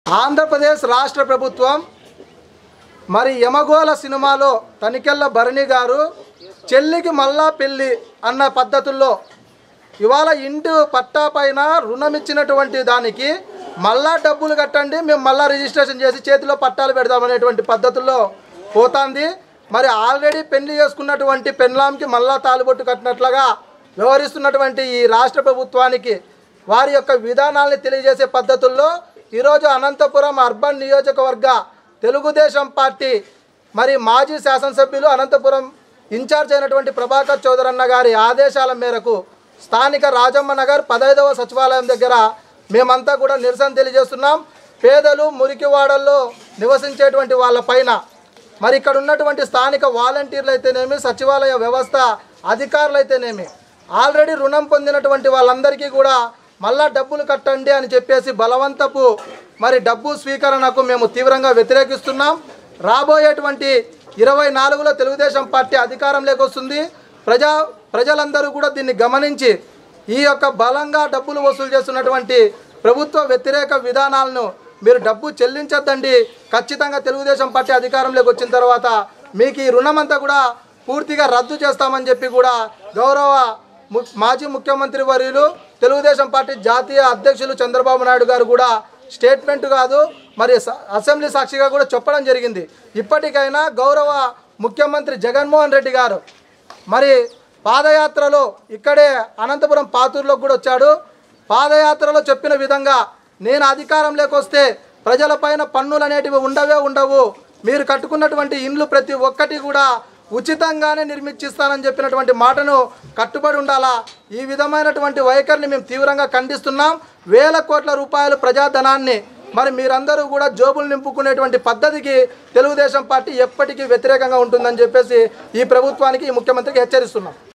ఆంధ్రప్రదేశ్ రాష్ట్ర ప్రభుత్వం మరి యమగోళ సినిమాలో తనికెళ్ళ భరణి గారు చెల్లికి మళ్ళా పెళ్ళి అన్న పద్ధతుల్లో ఇవాళ ఇంటి పట్టా పైన రుణం ఇచ్చినటువంటి దానికి మళ్ళా డబ్బులు కట్టండి, మేము మళ్ళా రిజిస్ట్రేషన్ చేసి చేతిలో పట్టాలు పెడదామనేటువంటి పద్ధతుల్లో పోతుంది. మరి ఆల్రెడీ పెళ్లి చేసుకున్నటువంటి పెన్లాంకి మళ్ళా తాలుబొట్టు కట్టినట్లుగా వ్యవహరిస్తున్నటువంటి ఈ రాష్ట్ర ప్రభుత్వానికి వారి యొక్క విధానాలను తెలియజేసే పద్ధతుల్లో ఈరోజు అనంతపురం అర్బన్ నియోజకవర్గ తెలుగుదేశం పార్టీ మరి మాజీ శాసనసభ్యులు అనంతపురం ఇన్ఛార్జ్ అయినటువంటి ప్రభాకర్ చౌదరన్న గారి ఆదేశాల మేరకు స్థానిక రాజమ్మ నగర్ 15వ సచివాలయం దగ్గర మేమంతా కూడా నిరసన తెలియజేస్తున్నాం. పేదలు మురికివాడల్లో నివసించేటువంటి వాళ్ళపైన మరి ఇక్కడ ఉన్నటువంటి స్థానిక వాలంటీర్లు అయితేనేమి, సచివాలయ వ్యవస్థ అధికారులు అయితేనేమి ఆల్రెడీ రుణం పొందినటువంటి వాళ్ళందరికీ కూడా మళ్ళా డబ్బులు కట్టండి అని చెప్పేసి బలవంతపు మరి డబ్బు స్వీకరణకు మేము తీవ్రంగా వ్యతిరేకిస్తున్నాం. రాబోయేటువంటి 24లో తెలుగుదేశం పార్టీ అధికారంలోకి వస్తుంది. ప్రజలందరూ కూడా దీన్ని గమనించి ఈ యొక్క బలంగా డబ్బులు వసూలు చేస్తున్నటువంటి ప్రభుత్వ వ్యతిరేక విధానాలను మీరు డబ్బు చెల్లించద్దండి. ఖచ్చితంగా తెలుగుదేశం పార్టీ అధికారంలోకి వచ్చిన తర్వాత మీకు ఈ రుణమంతా కూడా పూర్తిగా రద్దు చేస్తామని చెప్పి కూడా గౌరవ మాజీ ముఖ్యమంత్రి వర్యులు తెలుగుదేశం పార్టీ జాతీయ అధ్యక్షులు చంద్రబాబు నాయుడు గారు కూడా స్టేట్మెంట్ కాదు మరి అసెంబ్లీ సాక్షిగా కూడా చెప్పడం జరిగింది. ఇప్పటికైనా గౌరవ ముఖ్యమంత్రి జగన్మోహన్ రెడ్డి గారు మరి పాదయాత్రలో ఇక్కడే అనంతపురం పాతూరులో కూడా వచ్చాడు. పాదయాత్రలో చెప్పిన విధంగా నేను అధికారంలోకి వస్తే ప్రజలపైన పన్నులు అనేటివి ఉండవు, మీరు కట్టుకున్నటువంటి ఇండ్లు ప్రతి ఒక్కటి కూడా ఉచితంగానే నిర్మించిస్తానని చెప్పినటువంటి మాటను కట్టుబడి ఉండాలా. ఈ విధమైనటువంటి వైఖరిని మేము తీవ్రంగా ఖండిస్తున్నాం. వేల కోట్ల రూపాయలు ప్రజాధనాన్ని మరి మీరందరూ కూడా జోబులు నింపుకునేటువంటి పద్ధతికి తెలుగుదేశం పార్టీ ఎప్పటికీ వ్యతిరేకంగా ఉంటుందని చెప్పేసి ఈ ప్రభుత్వానికి ఈ ముఖ్యమంత్రికి హెచ్చరిస్తున్నాం.